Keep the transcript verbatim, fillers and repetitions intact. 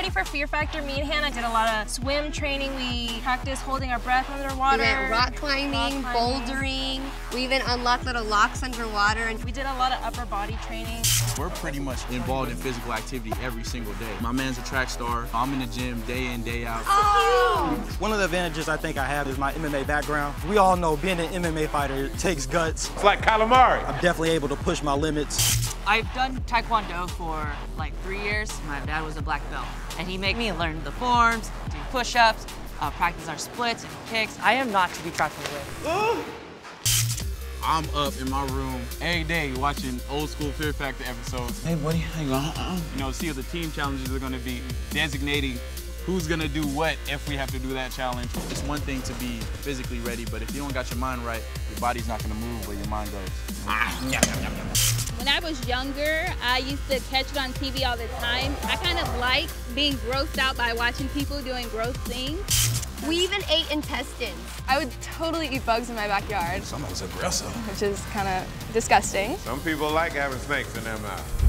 training for Fear Factor, me and Hannah did a lot of swim training. We practiced holding our breath underwater. We went rock climbing, rock climbing, bouldering. We even unlocked little locks underwater. And we did a lot of upper body training. We're pretty much involved in physical activity every single day. My man's a track star. I'm in the gym day in, day out. Oh! One of the advantages I think I have is my M M A background. We all know being an M M A fighter takes guts. It's like calamari. I'm definitely able to push my limits. I've done Taekwondo for like three years. My dad was a black belt, and he made me learn the forms, do push-ups, uh, practice our splits and kicks. I am not to be trifled with. I'm up in my room every day watching old school Fear Factor episodes. Hey, buddy, hang on. Uh-uh. You know, see what the team challenges are gonna be, designating who's gonna do what if we have to do that challenge. It's one thing to be physically ready, but if you don't got your mind right, your body's not gonna move where your mind goes. Ah, yum, yum, yum, yum. When I was younger, I used to catch it on T V all the time. I kind of like being grossed out by watching people doing gross things. We even ate intestines. I would totally eat bugs in my backyard. Somebody's aggressive. Which is kind of disgusting. Some people like having snakes in their mouth.